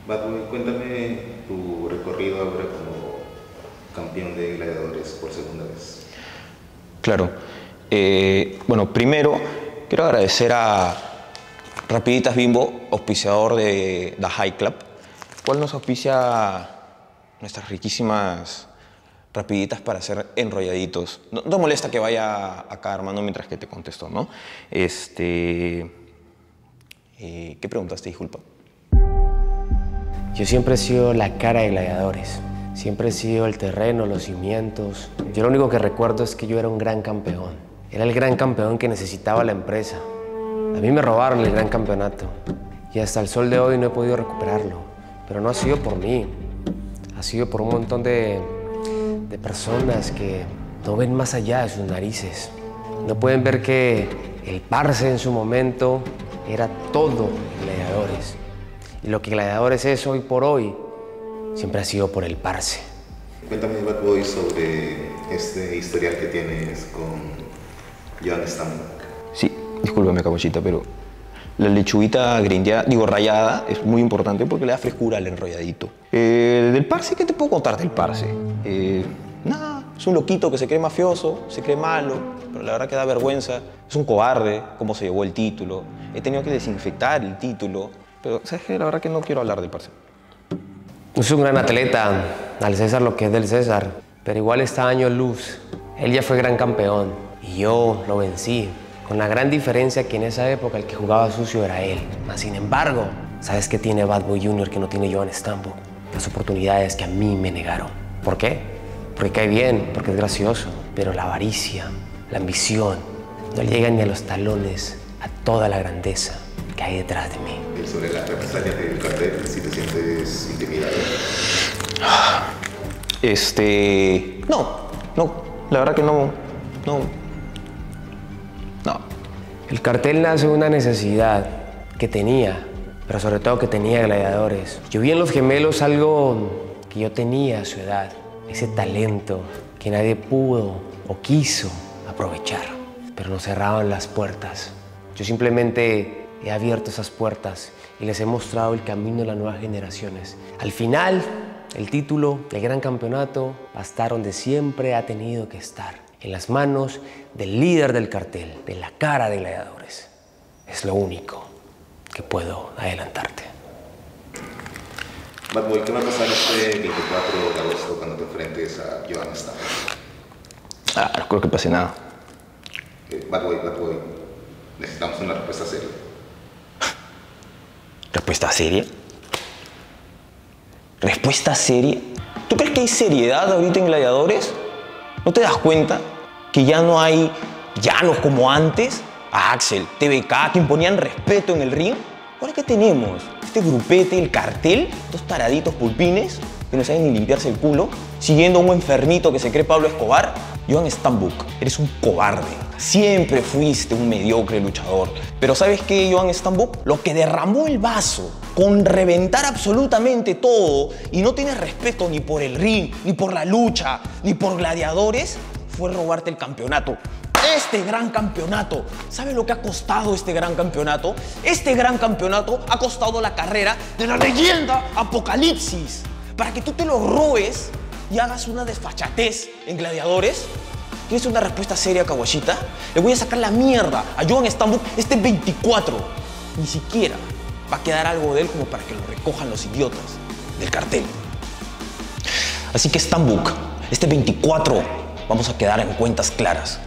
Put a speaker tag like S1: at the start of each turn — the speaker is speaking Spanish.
S1: Batboy, cuéntame tu recorrido ahora como campeón de gladiadores por segunda vez.
S2: Claro. Bueno, primero quiero agradecer a Rapiditas Bimbo, auspiciador de The High Club, cual nos auspicia nuestras riquísimas rapiditas para hacer enrolladitos. No te molesta que vaya acá, hermano, mientras que te contesto, ¿no? ¿Qué preguntaste? Disculpa.
S3: Yo siempre he sido la cara de gladiadores. Siempre he sido el terreno, los cimientos. Yo lo único que recuerdo es que yo era un gran campeón. Era el gran campeón que necesitaba la empresa. A mí me robaron el gran campeonato. Y hasta el sol de hoy no he podido recuperarlo. Pero no ha sido por mí. Ha sido por un montón de personas que no ven más allá de sus narices. No pueden ver que el parce en su momento era todo gladiadores. Y lo que gladiadores es hoy por hoy, siempre ha sido por el parce.
S1: Cuéntame, Batboy, sobre este historial que tienes con Joan Stambuk.
S2: Sí, discúlpame, cabochita, pero la lechuguita grindeada, rallada, es muy importante porque le da frescura al enrolladito. Del parce, ¿qué te puedo contar del parce? Nada, es un loquito que se cree mafioso, se cree malo, pero la verdad que da vergüenza. Es un cobarde, cómo se llevó el título. He tenido que desinfectar el título, pero ¿sabes qué? La verdad que no quiero hablar del parce.
S3: Es un gran atleta, al César lo que es del César, pero igual está años luz. Él ya fue gran campeón y yo lo vencí, con la gran diferencia que en esa época el que jugaba sucio era él. Mas, sin embargo, ¿sabes qué tiene Batboy Jr. que no tiene Joan Stambuk? Las oportunidades que a mí me negaron. ¿Por qué? Porque cae bien, porque es gracioso, pero la avaricia, la ambición, no llegan ni a los talones a toda la grandeza que hay detrás de mí.
S1: Y sobre las represalias del cartel, si te sientes intimidado.
S2: No, la verdad que no.
S3: El cartel nace de una necesidad que tenía, pero sobre todo que tenía gladiadores. Yo vi en los gemelos algo que yo tenía a su edad, ese talento que nadie pudo o quiso aprovechar, pero nos cerraban las puertas. Yo simplemente he abierto esas puertas y les he mostrado el camino de las nuevas generaciones. Al final, el título, el gran campeonato, va a estar donde siempre ha tenido que estar, en las manos del líder del cartel, de la cara de gladiadores. Es lo único que puedo adelantarte.
S1: Batboy, ¿qué va a pasar este 24 de agosto cuando te enfrentes a Joan Stambuk?
S2: No creo que pase nada.
S1: Batboy, necesitamos una respuesta seria.
S2: ¿Respuesta seria? ¿Respuesta seria? ¿Tú crees que hay seriedad ahorita en gladiadores? ¿No te das cuenta que ya no hay llanos como antes? A Axel, TBK, que imponían respeto en el ring. ¿Ahora qué tenemos? Este grupete, el cartel, dos taraditos pulpines que no saben ni limpiarse el culo, siguiendo a un enfermito que se cree Pablo Escobar. Joan Stambuk, eres un cobarde. Siempre fuiste un mediocre luchador. Pero ¿sabes qué, Joan Stambuk? Lo que derramó el vaso con reventar absolutamente todo y no tienes respeto ni por el ring, ni por la lucha, ni por gladiadores, fue robarte el campeonato. Este gran campeonato. ¿Sabe lo que ha costado este gran campeonato? Este gran campeonato ha costado la carrera de la leyenda Apocalipsis. Para que tú te lo robes y hagas una desfachatez en gladiadores. ¿Quieres una respuesta seria, caguachita? Le voy a sacar la mierda a Joan Stambuk este 24. Ni siquiera va a quedar algo de él como para que lo recojan los idiotas del cartel. Así que Stambuk, este 24 vamos a quedar en cuentas claras.